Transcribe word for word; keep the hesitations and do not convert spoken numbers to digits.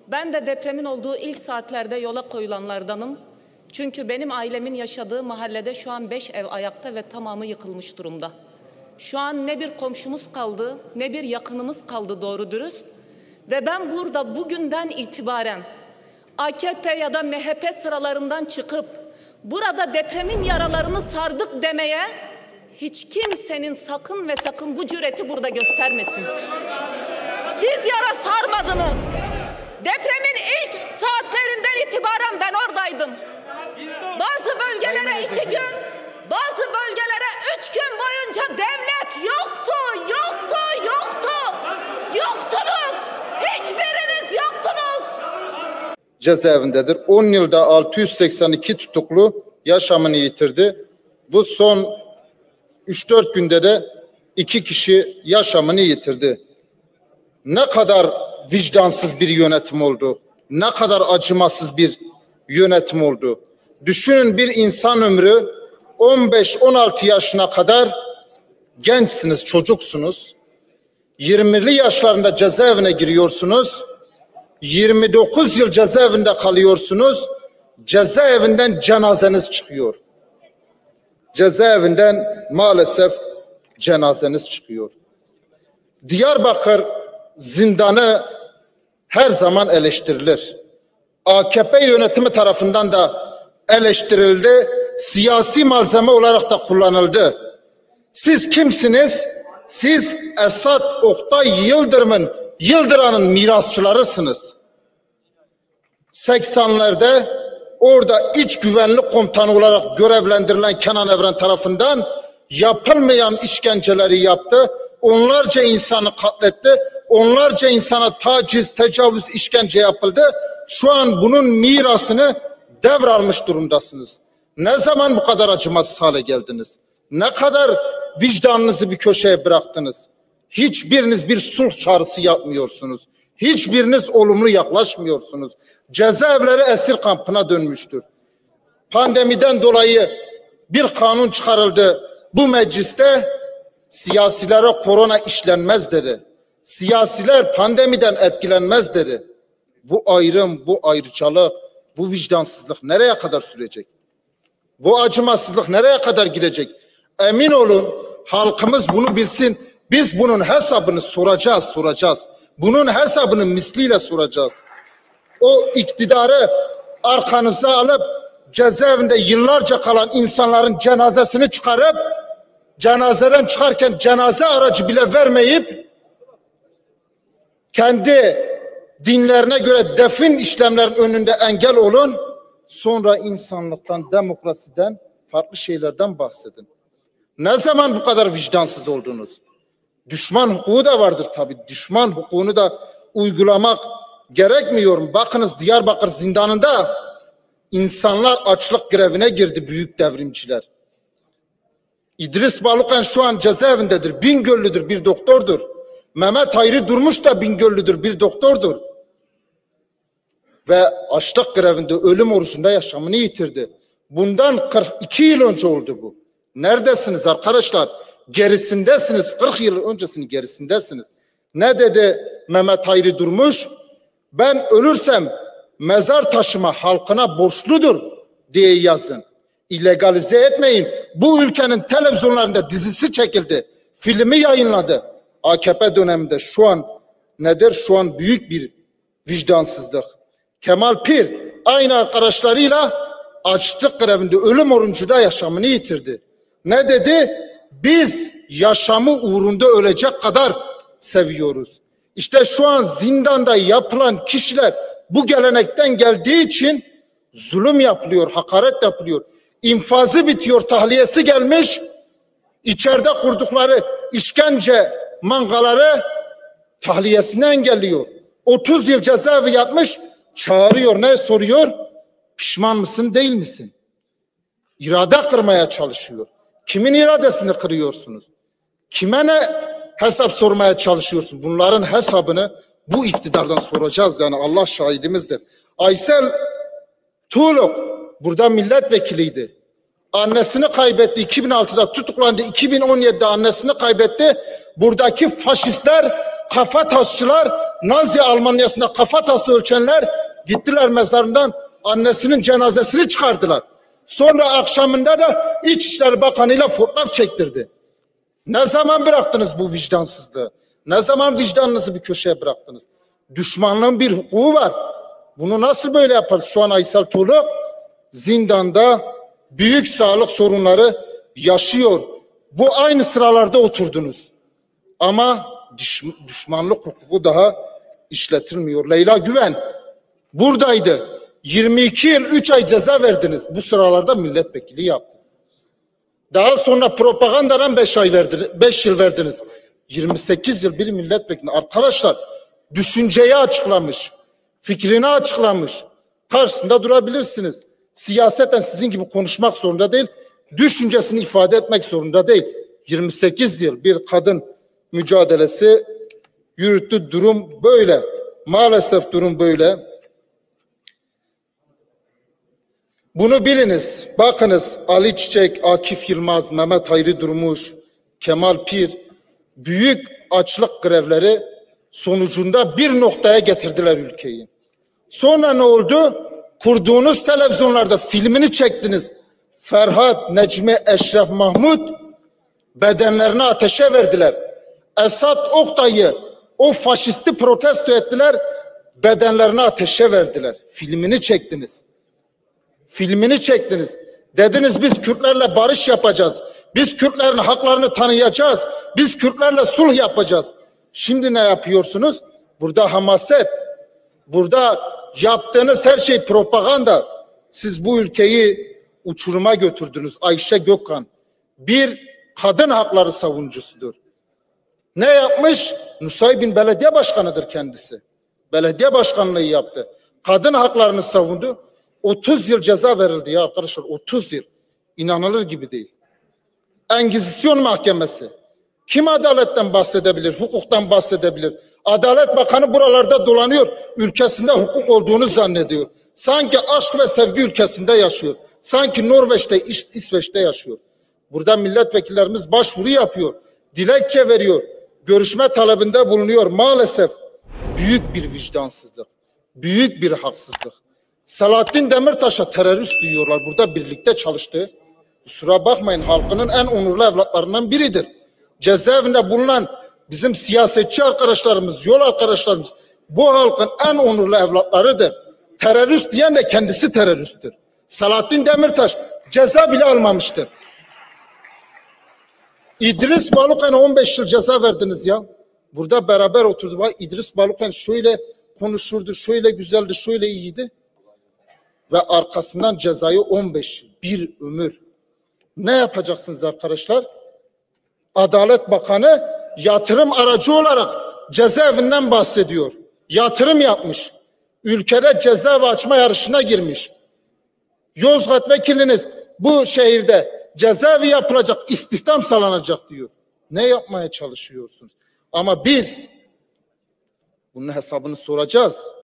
Ben de depremin olduğu ilk saatlerde yola koyulanlardanım. Çünkü benim ailemin yaşadığı mahallede şu an beş ev ayakta ve tamamı yıkılmış durumda. Şu an ne bir komşumuz kaldı, ne bir yakınımız kaldı doğru dürüst. Ve ben burada bugünden itibaren A K P ya da M H P sıralarından çıkıp burada depremin yaralarını sardık demeye hiç kimsenin sakın ve sakın bu cüreti burada göstermesin. Siz yara sarmadınız. Depremin ilk saatlerinden itibaren ben oradaydım. Bazı bölgelere iki gün, bazı bölgelere üç gün boyunca devlet yoktu, yoktu, yoktu. Yoktunuz. Hiçbiriniz yoktunuz. Cezaevindedir. on yılda altı yüz seksen iki tutuklu yaşamını yitirdi. Bu son üç dört günde de iki kişi yaşamını yitirdi. Ne kadar vicdansız bir yönetim oldu. Ne kadar acımasız bir yönetim oldu. Düşünün, bir insan ömrü on beş on altı yaşına kadar gençsiniz, çocuksunuz. yirmili yaşlarında cezaevine giriyorsunuz. yirmi dokuz yıl cezaevinde kalıyorsunuz. Cezaevinden cenazeniz çıkıyor. Cezaevinden maalesef cenazeniz çıkıyor. Diyarbakır zindanı her zaman eleştirilir. A K P yönetimi tarafından da eleştirildi. Siyasi malzeme olarak da kullanıldı. Siz kimsiniz? Siz Esad, Oktay, Yıldırım'ın, Yıldıran'ın mirasçılarısınız. seksenlerde orada iç güvenlik komutanı olarak görevlendirilen Kenan Evren tarafından yapılmayan işkenceleri yaptı. Onlarca insanı katletti. Onlarca insana taciz, tecavüz, işkence yapıldı. Şu an bunun mirasını devralmış durumdasınız. Ne zaman bu kadar acımasız hale geldiniz? Ne kadar vicdanınızı bir köşeye bıraktınız? Hiçbiriniz bir sulh çağrısı yapmıyorsunuz. Hiçbiriniz olumlu yaklaşmıyorsunuz. Cezaevleri esir kampına dönmüştür. Pandemiden dolayı bir kanun çıkarıldı. Bu mecliste siyasilere korona işlenmez dedi. Siyasiler pandemiden etkilenmez dedi. Bu ayrım, bu ayrıcalık, bu vicdansızlık nereye kadar sürecek? Bu acımasızlık nereye kadar gidecek? Emin olun, halkımız bunu bilsin. Biz bunun hesabını soracağız, soracağız. Bunun hesabını misliyle soracağız. O iktidarı arkanıza alıp cezaevinde yıllarca kalan insanların cenazesini çıkarıp cenazeden çıkarken cenaze aracı bile vermeyip kendi dinlerine göre defin işlemlerin önünde engel olun. Sonra insanlıktan, demokrasiden, farklı şeylerden bahsedin. Ne zaman bu kadar vicdansız oldunuz? Düşman hukuku da vardır tabii. Düşman hukukunu da uygulamak gerekmiyor mu? Bakınız, Diyarbakır zindanında insanlar açlık grevine girdi, büyük devrimciler. İdris Balukan şu an cezaevindedir. Bingöllüdür, bir doktordur. Mehmet Hayri Durmuş da Bingöllüdür, bir doktordur. Ve açlık grevinde, ölüm orucunda yaşamını yitirdi. Bundan kırk iki yıl önce oldu bu. Neredesiniz arkadaşlar? Gerisindesiniz. kırk yıl öncesinin gerisindesiniz. Ne dedi Mehmet Hayri Durmuş? Ben ölürsem mezar taşıma halkına borçludur diye yazın. İlegalize etmeyin. Bu ülkenin televizyonlarında dizisi çekildi. Filmi yayınladı. A K P döneminde şu an nedir? Şu an büyük bir vicdansızlık. Kemal Pir aynı arkadaşlarıyla açlık grevinde, ölüm orucunda yaşamını yitirdi. Ne dedi? Biz yaşamı uğrunda ölecek kadar seviyoruz. İşte şu an zindanda yapılan kişiler bu gelenekten geldiği için zulüm yapılıyor, hakaret yapılıyor. İnfazı bitiyor, tahliyesi gelmiş. İçeride kurdukları işkence mangaları tahliyesini engelliyor. otuz yıl cezaevi yatmış, çağırıyor, ne soruyor? Pişman mısın, değil misin? İrade kırmaya çalışıyor. Kimin iradesini kırıyorsunuz? Kime ne hesap sormaya çalışıyorsun? Bunların hesabını bu iktidardan soracağız, yani Allah şahidimizdir. Aysel Tuğluk burada milletvekiliydi. Annesini kaybetti. iki bin altıda tutuklandı. iki bin on yedide annesini kaybetti. Buradaki faşistler, kafa tasçılar Nazi Almanya'sında kafatası ölçenler gittiler mezarından annesinin cenazesini çıkardılar. Sonra akşamında da İçişleri Bakanı ile fotoğraf çektirdi. Ne zaman bıraktınız bu vicdansızlığı? Ne zaman vicdanınızı bir köşeye bıraktınız? Düşmanlığın bir hukuku var. Bunu nasıl böyle yaparız? Şu an Aysel Tuğlu zindanda büyük sağlık sorunları yaşıyor. Bu aynı sıralarda oturdunuz. Ama düşmanlık hukuku daha işletilmiyor. Leyla Güven buradaydı. yirmi iki yıl üç ay ceza verdiniz. Bu sıralarda milletvekili yaptı. Daha sonra propagandadan beş ay verdiniz, beş yıl verdiniz. yirmi sekiz yıl bir milletvekili. Arkadaşlar düşünceyi açıklamış, fikrini açıklamış. Karşısında durabilirsiniz. Siyaseten sizin gibi konuşmak zorunda değil, düşüncesini ifade etmek zorunda değil. yirmi sekiz yıl bir kadın mücadelesi yürüttü. Durum böyle. Maalesef durum böyle. Bunu biliniz. Bakınız Ali Çiçek, Akif Yılmaz, Mehmet Hayri Durmuş, Kemal Pir büyük açlık grevleri sonucunda bir noktaya getirdiler ülkeyi. Sonra ne oldu? Kurduğunuz televizyonlarda filmini çektiniz. Ferhat, Necmi, Eşref Mahmut bedenlerini ateşe verdiler. Esat Oktay'ı, o faşisti protesto ettiler, bedenlerini ateşe verdiler. Filmini çektiniz. Filmini çektiniz. Dediniz biz Kürtlerle barış yapacağız. Biz Kürtlerin haklarını tanıyacağız. Biz Kürtlerle sulh yapacağız. Şimdi ne yapıyorsunuz? Burada hamaset. Burada yaptığınız her şey propaganda. Siz bu ülkeyi uçuruma götürdünüz. Ayşe Gökhan bir kadın hakları savunucusudur. Ne yapmış? Nusaybin belediye başkanıdır kendisi. Belediye başkanlığı yaptı. Kadın haklarını savundu. otuz yıl ceza verildi ya arkadaşlar. otuz yıl. İnanılır gibi değil. Engizisyon mahkemesi. Kim adaletten bahsedebilir? Hukuktan bahsedebilir? Adalet Bakanı buralarda dolanıyor. Ülkesinde hukuk olduğunu zannediyor. Sanki aşk ve sevgi ülkesinde yaşıyor. Sanki Norveç'te, İs İsveç'te yaşıyor. Burada milletvekillerimiz başvuru yapıyor. Dilekçe veriyor. Görüşme talebinde bulunuyor. Maalesef büyük bir vicdansızlık. Büyük bir haksızlık. Selahattin Demirtaş'a terörist diyorlar. Burada birlikte çalıştı. Kusura bakmayın, halkının en onurlu evlatlarından biridir. Cezaevinde bulunan bizim siyasetçi arkadaşlarımız, yol arkadaşlarımız bu halkın en onurlu evlatlarıdır. Terörist diyen de kendisi teröristtir. Selahattin Demirtaş ceza bile almamıştır. İdris Balukan'a on beş yıl ceza verdiniz ya. Burada beraber oturduk. Bak İdris Balukan şöyle konuşurdu, şöyle güzeldi, şöyle iyiydi. Ve arkasından cezayı on beş yıl, bir ömür. Ne yapacaksınız arkadaşlar? Adalet Bakanı yatırım aracı olarak cezaevinden bahsediyor. Yatırım yapmış. Ülkede cezaevi açma yarışına girmiş. Yozgat vekiliniz bu şehirde cezaevi yapılacak, istihdam sağlanacak diyor. Ne yapmaya çalışıyorsunuz? Ama biz bunun hesabını soracağız.